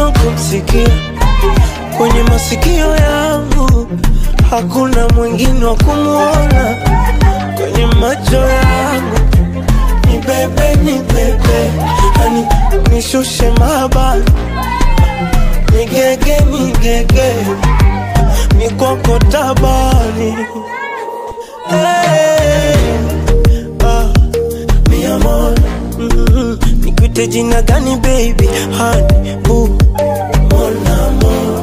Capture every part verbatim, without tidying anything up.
mwingine kumsikia. Kwenye masikio yangu hakuna mwingine wa kumuona. Kwenye macho yangu ni bebe, ni bebe, hani nishushe mabani, nigege, nigege, mikoko tabani. Hey, ah, mi amor, mm-hmm. Nikuite jina gani baby, honey, boo, mon amor.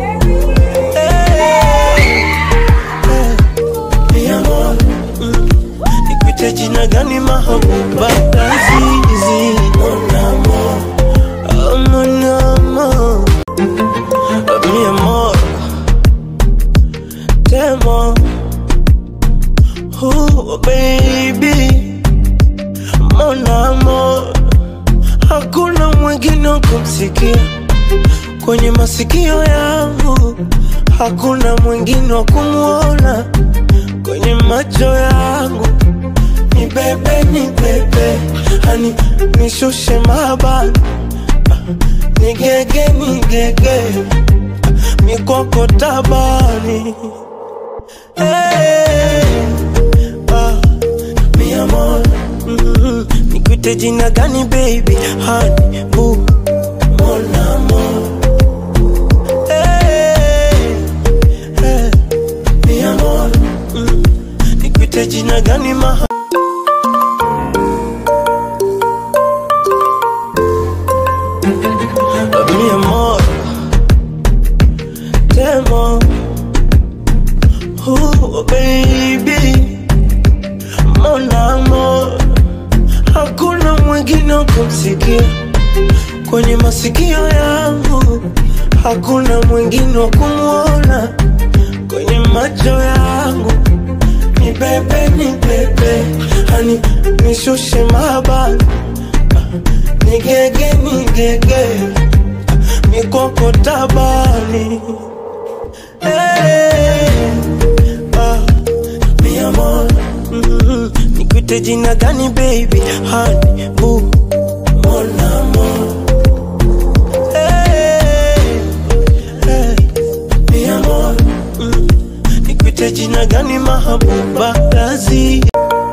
Hey, hey, mi amor, mm-hmm. Nikuite jina gani mahabuba, lazizi, mon amor, oh, mon amor, oh, mi amor, temo. Oh baby, mon amor, hakuna mwingine kumsikia. Kwenye masikio yangu hakuna mwingine wa kumuona. Kwenye macho yangu ni bebe, ni bebe, hani nishushe mabani, nigege, nigege, mikoko tabani. Hey, ah, mi amor, mm-hmm. Nikuite jina gani baby, honey, boo, mon amor. Hey, hey, mi amor, mm-hmm. Nikuite jina gani maha. Mi amor, temo. Oh baby, mon amor, hakuna mwingine kumsikia. Kwenye masikio yangu hakuna mwingine wa kumuona. Kwenye macho yangu ni bebe, ni bebe, hani nishushe mabani, nigege, nigege, mikoko tabani. Hey, ah, mi amor, mm-hmm. Nikuite jina gani baby, honey, boo, mon amor. Hey, hey, mi amor, mm-hmm. Nikuite jina gani mahabuba, lazizi,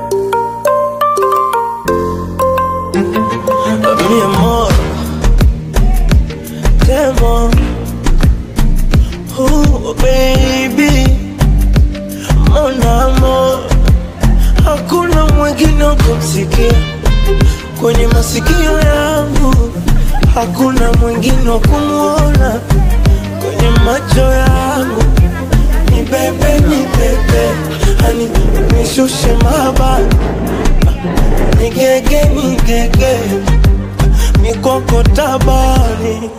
mi amor, temo. Oh baby, mon amor, hakuna mwingine kumsikia. Kwenye masikio yangu hakuna mwingine wa kumuona. Kwenye macho yangu ni bebe, ni bebe, hani nishushe mabani, nigege, nigege, mikoko tabani.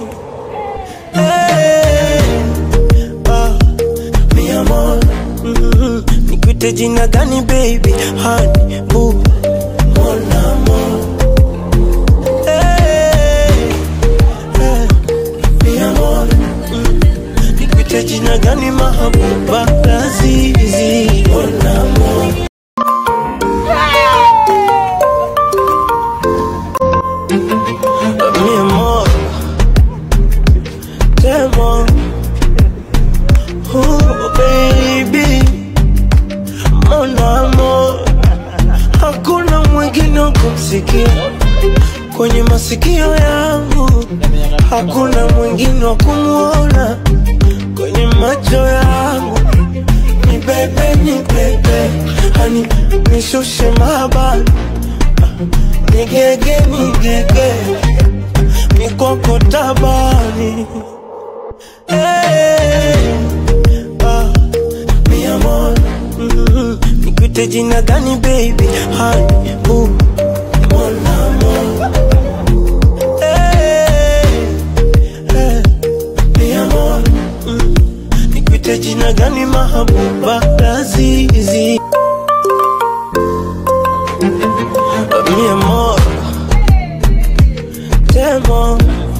Hey, ah, mi amor, mm-hmm. Nikuite jina gani baby, honey, boo, mon amor. Hey, hey, mi amor, mm-hmm. Nikuite jina gani mahabuba, lazizi, mon amor. Mi amor, temo. Oh baby, mon amor, hakuna mwingine kumsikia. Kwenye masikio yangu hakuna mwingine wa kumuona. Kwenye macho yangu ni bebe, ni bebe, hani nishushe mabani, nigege, nigege, mikoko tabani. Hey, ah, mi amor, mm-hmm. Nikuite jina gani baby, honey, boo, mon amor. Hey, hey, mi amor, mm-hmm. Nikuite jina gani mahabuba, lazizi, mi amor, temo.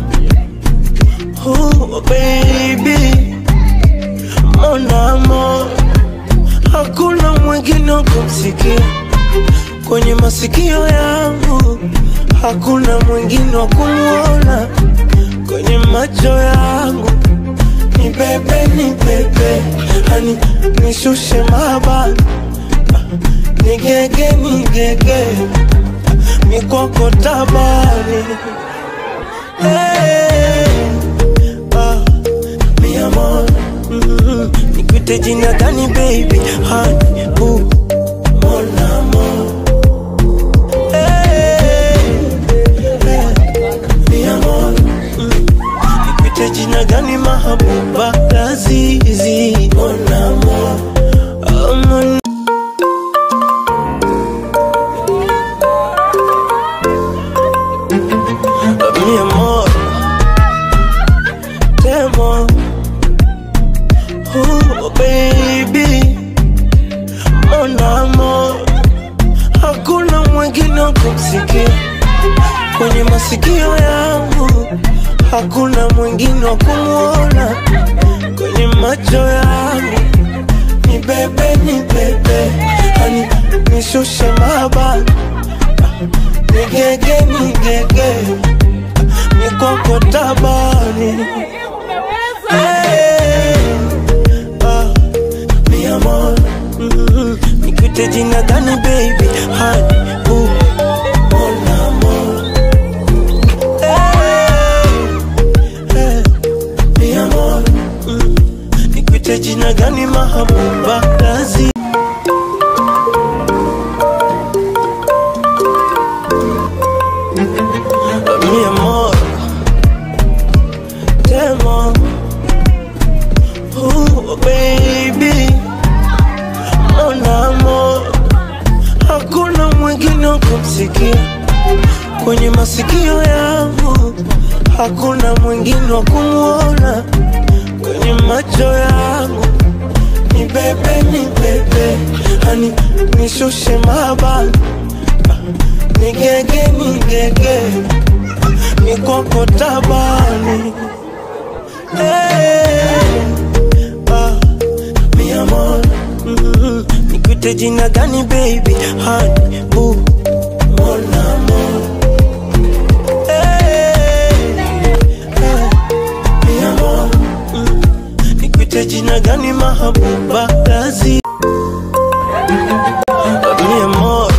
Oh baby, mon amor, hakuna mwingine kumsikia. Kwenye masikio yangu hakuna mwingine wa kumuona. Kwenye macho yangu. Ni bebe, ni bebe, hani nishushe mabani. Nigege, nigege, mikoko tabani. Hey, ah, mi amor, mm-hmm. Nikuite jina gani baby, honey, boo, mon amor. Hey, hey, mi amor, mm-hmm. Nikuite jina gani mahabuba, lazizi, mon amor, oh mon. Mi amor, temo, oh baby, mon amor. Hakuna mwingine kumsikia kwenye masikio yangu, hakuna mwingine kumuona kwenye macho yangu. Ni bebe, ni bebe, hani nishushe mabani. Nigege, nigege, mikoko tabani. Hey, ah, mi amor, mm-hmm. Nikuite jina gani baby, honey, boo, mon amor. Hey, hey, mi amor, mm-hmm. Nikuite jina gani mahabuba, lazi. Mi amor, temo, oh baby, mon amor. Hakuna mwingine kumsikia kwenye masikio yangu, hakuna mwingine kumuona kwenye macho yangu. Ni bebe, ni bebe, hani nishushe mabani. Nigege, nigege, mikoko tabani. Hey, ah, mi amor, mm-hmm. Nikuite jina gani baby, honey, boo, mon amor. Hey, hey, mi amor, mm-hmm. Nikuite jina gani mahabuba, lazi. Mi amor,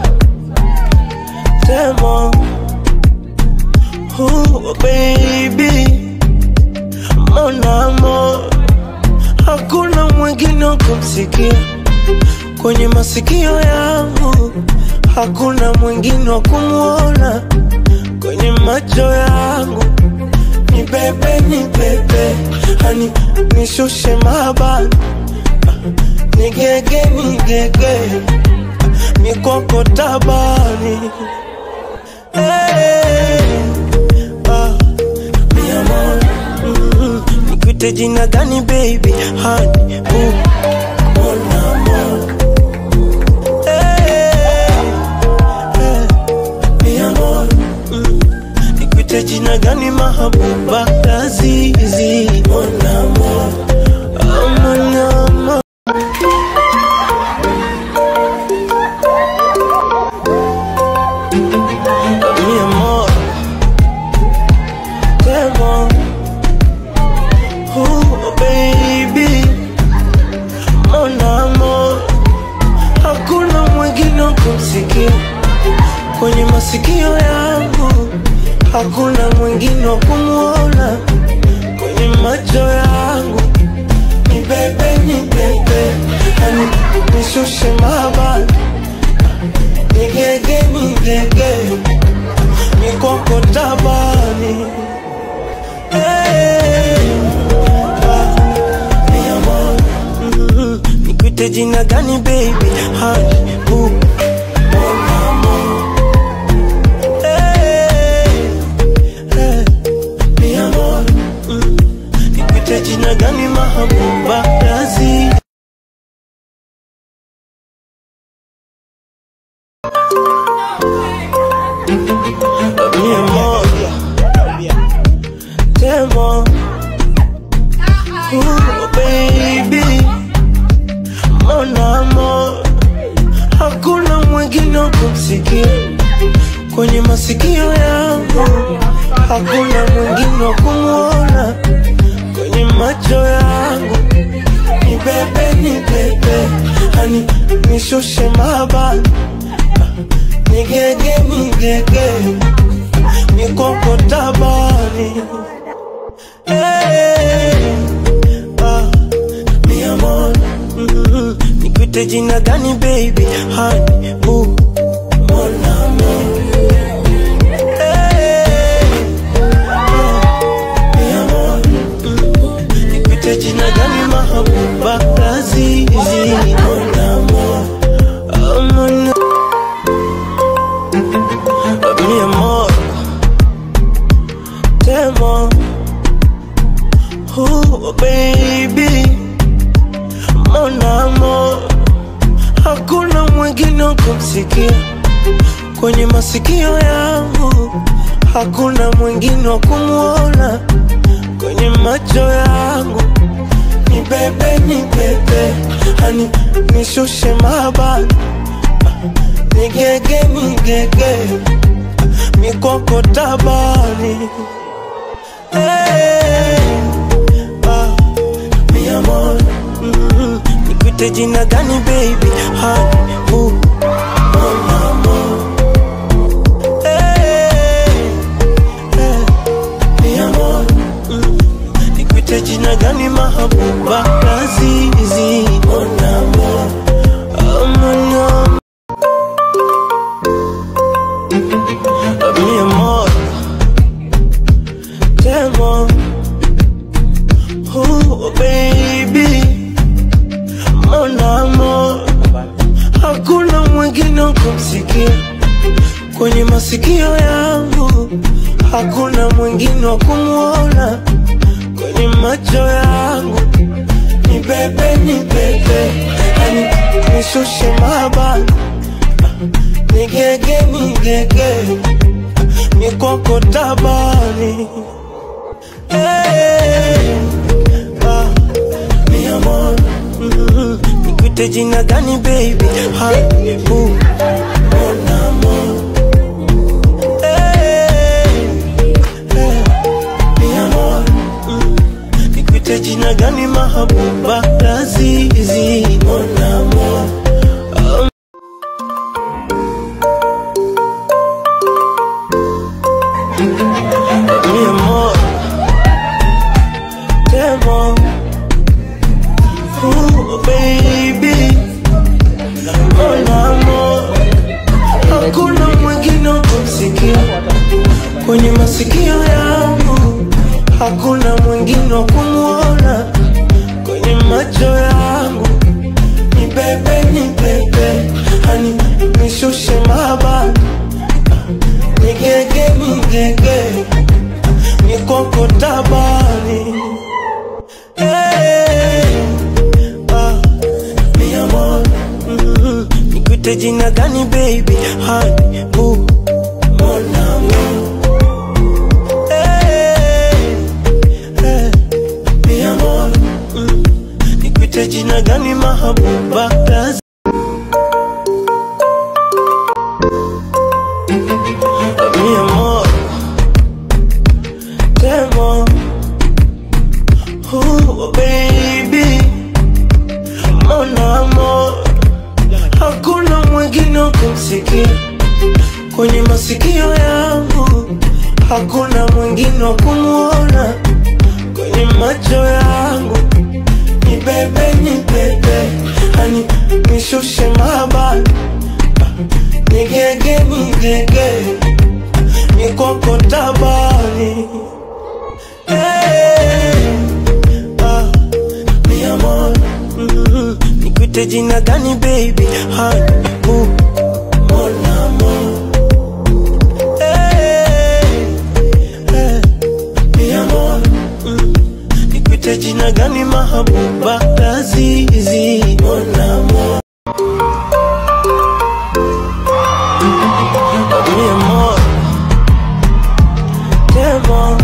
temo, oh baby, mon amor. Hakuna mwingine kumsikia kwenye masikio yangu, hakuna mwingine kumuona kwenye macho yangu. Ni bebe, ni bebe, hani nishushe mabani. Nigege, nigege, mikoko tabani. Hey, ah, mi amor, mm-hmm. Nikuite jina gani baby, honey, boo, mon amor. Hey, hey, mi amor, mm-hmm. Nikuite jina gani mahabuba, lazizi, mon amor, oh mon amor. Mi amor, temo, oh baby, mon amor. Hakuna mwingine kumsikia kwenye masikio yangu, hakuna mwingine kumuona kwenye macho yangu. Ni bebe, ni bebe, hani nishushe mabani. Nigege, nigege, mikoko tabani. Hey, ah, mi amor, mm-hmm. Nikuite jina gani baby, honey, boo, mon amor. Hey, hey, mi amor, mm-hmm. Nikuite jina gani mahabuba, lazi. Mi amor, temo, oh baby, mon amor. Hakuna mwingine kumsikia kwenye masikio yangu, hakuna mwingine wa kumuona kwenye macho yangu. Ni bebe, ni bebe, hani nishushe mabani, nigege, nigege, nikoko tabani. Hey, ah, mi amor, mm-hmm. Nikuite jina gani baby, honey, boo, mon amor. Hey, ah, mi amor, mm-hmm. Nikuite jina gani mahabuba, lazizi, mon amor, oh mon amor. Mi amor, temo, oh baby, mon amor. Hakuna mwingine kumsikia kwenye masikio yangu, hakuna mwingine wa kumuona kwenye macho yangu. Ni bebe, ni bebe, hani nishushe mabani, nigege, nigege, mikoko tabani. Hey, ah, mi amor, mm-hmm. Nikuite jina gani baby, honey, boo, mon amor. Hey, hey, mi amor, mm-hmm. Nikuite jina gani mahabuba, lazizi, mon amor, oh mon amor. Mi amor, temo, oh baby, mon amor. Hakuna mwingine kumsikia kwenye masikio yangu, hakuna mwingine wa kumuona kwenye macho yangu. Ni bebe, ni bebe, hani nishushe mabani, nigege, nigege, mikoko tabani. Hey, ah, mi amor, mm-hmm. Nikuite jina gani baby, honey, boo, mon amor. Hey, hey, mi amor, mm-hmm. Nikuite jina gani mahabuba, lazizi, mon amor, oh. Mi amor, temo, oh baby, mon amor. Hakuna mwingine kumsikia kwenye masikio yangu, hakuna mwingine wa kumuona kwenye macho yangu. Ni bebe, ni bebe, hani nishushe mabani, nigege, nigege, mikoko tabani. Hey, ah, mi amor, mm-hmm. Nikuite jina gani baby, honey, boo, mon amor. Hey, hey, mi amor, mm-hmm. Nikuite jina gani mahabuba, lazizi. Mi amor, temo, oh baby, mon amor. Hakuna mwingine kumsikia kwenye masikio yangu, hakuna mwingine wa kumuona kwenye macho yangu. Ni bebe, ni bebe, hani nishushe mabani, nigege, nigege, mikoko tabani. Hey, ah, mi amor, mm-hmm. Nikuite jina gani baby, honey, boo, mon amor. Hey, hey, mi amor, mm-hmm. Nikuite jina gani mahabuba, lazizi, mon amor. Mi amor, temo,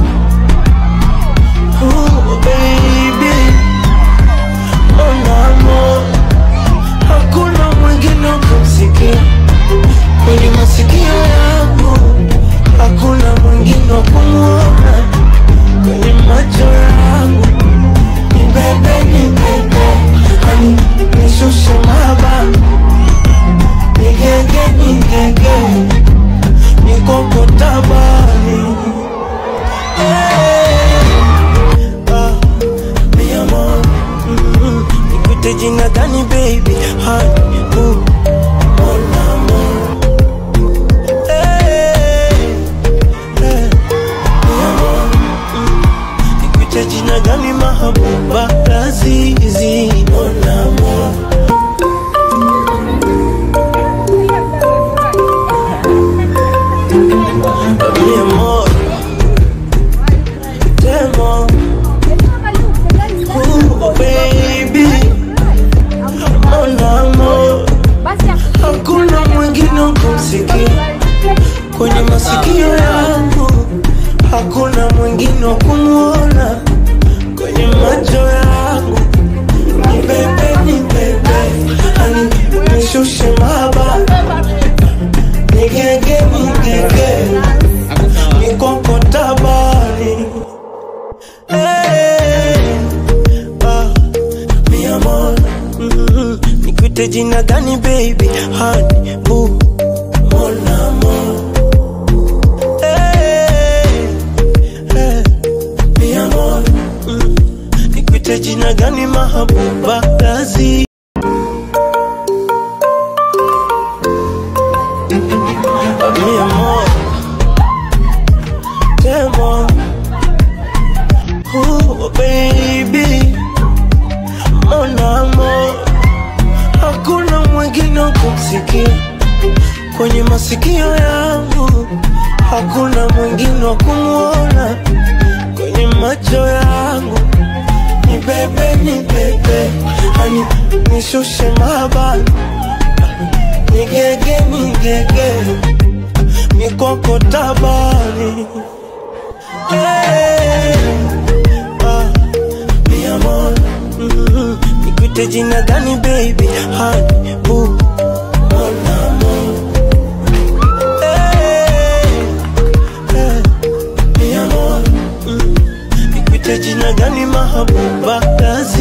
oh baby, mon amor. Hakuna mwingine kumsikia kwenye masikio yangu, hakuna mwingine wa kumuona Nikuite jina gani baby? Honey, boo, mon amour. Hey, hey, mi amor. mm. Nikuite jina gani mahabuba? Lazi mi amor, demo. Oh baby, mon amour. Hakuna mwingine kumsikia kwenye masikio yangu, hakuna mwingine kumuona kwenye macho yangu. Ni bebe, ni bebe, hani nishushe mabani, ni gege, ni gege, ni koko tabani. Hey, ah, mi amor. mm-hmm. Nikuite jina gani baby? Honey, boo, mon amour. Hey, hey, mi amor. mm. Nikuite jina gani mahabuba? Lazi